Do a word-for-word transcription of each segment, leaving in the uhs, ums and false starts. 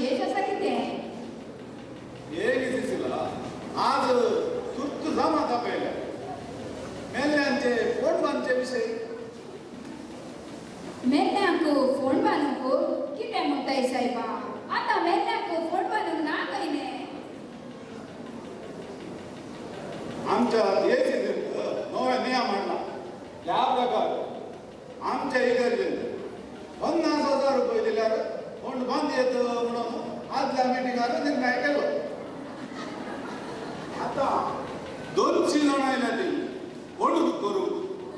विशेष असा किती हे दिसला आज तुर्त जमाता पहिल्या मेल्ल्यांचे फोंडवांचे विषय मेल्ल्यांक फोंड बांदूंक कितें म्हणटाय सायबा आता मेल्ल्यांक फोंड बांदूंक ना काय ने आमच्या देशीत नवे नियम हाडला ह्या प्रकार आमच्या इगर्जेन पन्नास हजार रुपये दिल्यार फोंड बंद येत म्हणून आदल्या मिटिंगार निर्णय केलो आता दोनशे जण आयल्या ती फोंड करूंक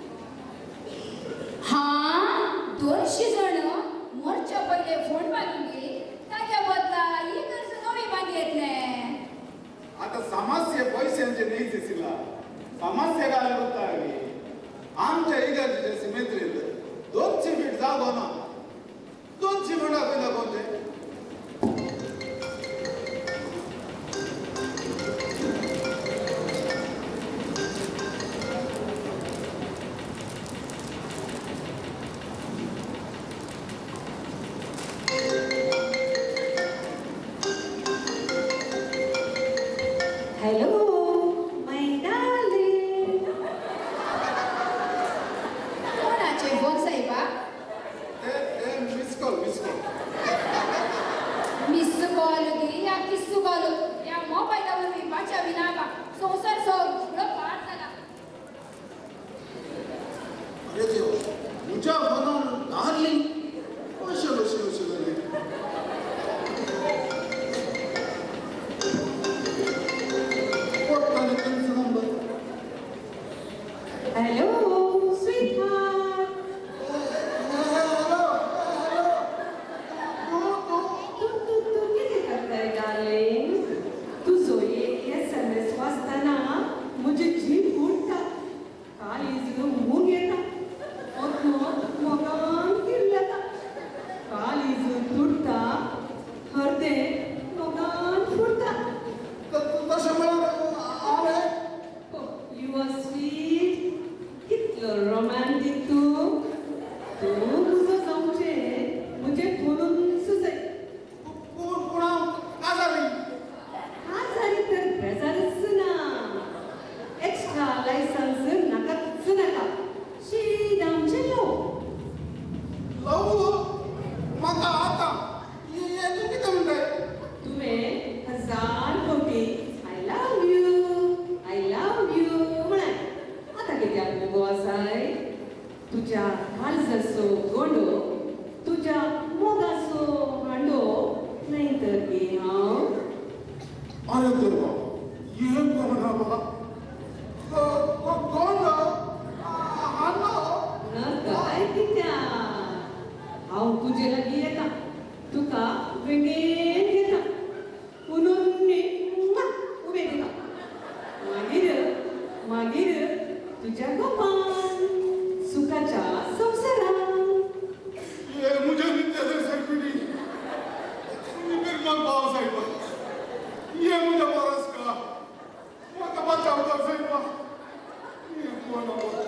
हा दोनशे जण मोर्चा पहिले फोंड बांधून गेली ताच्या बदला इगर्ज नवी बांधी येतले आता समस्या पैशांचे नाही दिसला समस्या काय होता आमच्या इगर्जेच्या सिमेत्रीत दोनशे फीट जागो ना दोनशे फुटा पयला कोणते हॅलो माय डार्लिंग कोणाचे फोन साहेबा miss call miss call miss call गे या किस्सू कॉल या मोबाईलवर मी पाचा विनागा संसार सगळं पार झाला अरे देव तुझ्या फोनावर डार्लिंग कशा कशी कशी झाली हॅलो स्वीटहार्ट तू तू तू किती करताय डार्लिंग तुझो एक एस एम एस वाचताना म्हजी जीभ उडटा काळीज मूग येता मोगान किरलता काळीज तुडटा हरदे मोगान फुटता तशें म्हणून हांवें You are sweet. कितलो रोमांटिक तू तू तुझं जाऊचे म्हणजे बोलून सुजाय पुणा काजारी काजारी तर बेजारच ना एक्स्ट्रा लायसन्स नाकाच नाका शी आमचे लो लव म्हाका आता हे तू कितें म्हणटाय तुवें हजार कोटी I love you I love you म्हणाय आता कित्याक मुगो आसाय तुज्या काळजाचो गोंडो तुज्या मोगाचो हांडो नाही तर गे हांव अरे देवा हे कोण बाबा कोण हांडो न काय कित्या हांव तुजे लागीं येता तुका वेगळें घेता उनुन्नी उबें दिता मागीर मागीर तुज्या गोपान सुखाच्या संवसारान ये मुझे नित्य सरपिडी निर्मल भाव साहेब ये मुझे परस का म्हाका बचाव कर साहेब ये कोण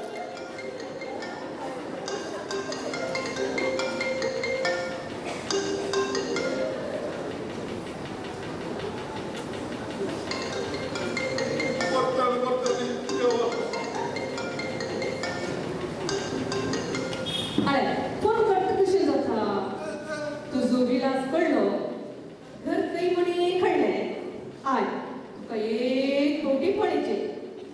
फोन करता कशें जाता तुजो विलास कळ्ळो घर खंय म्हणी खणलें आय तुका एक कोटी पळयचे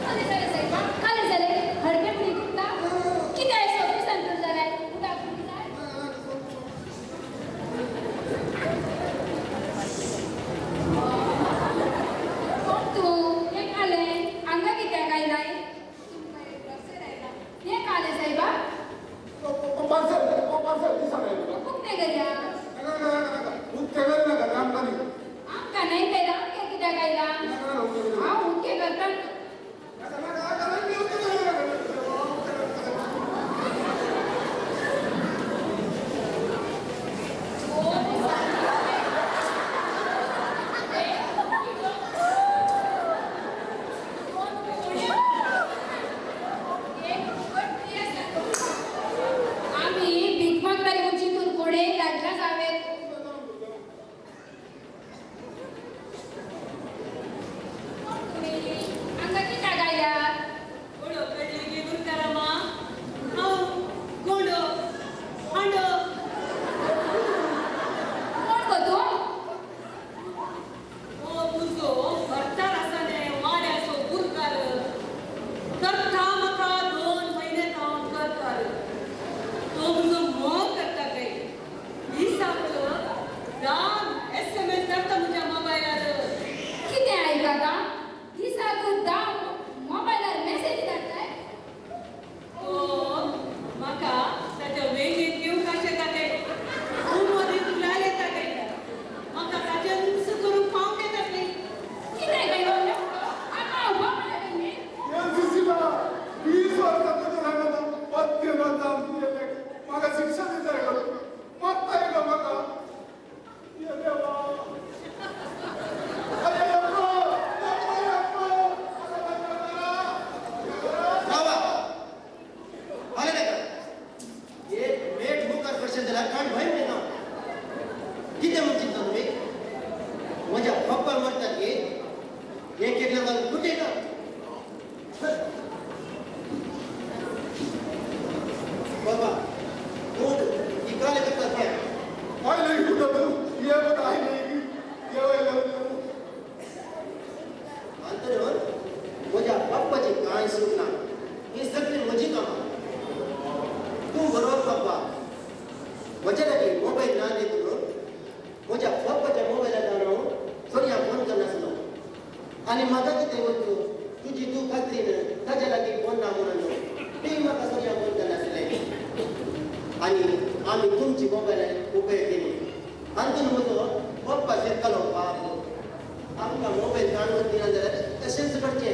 आमका मोबाईल काढून दिला जरा तसेच कडचे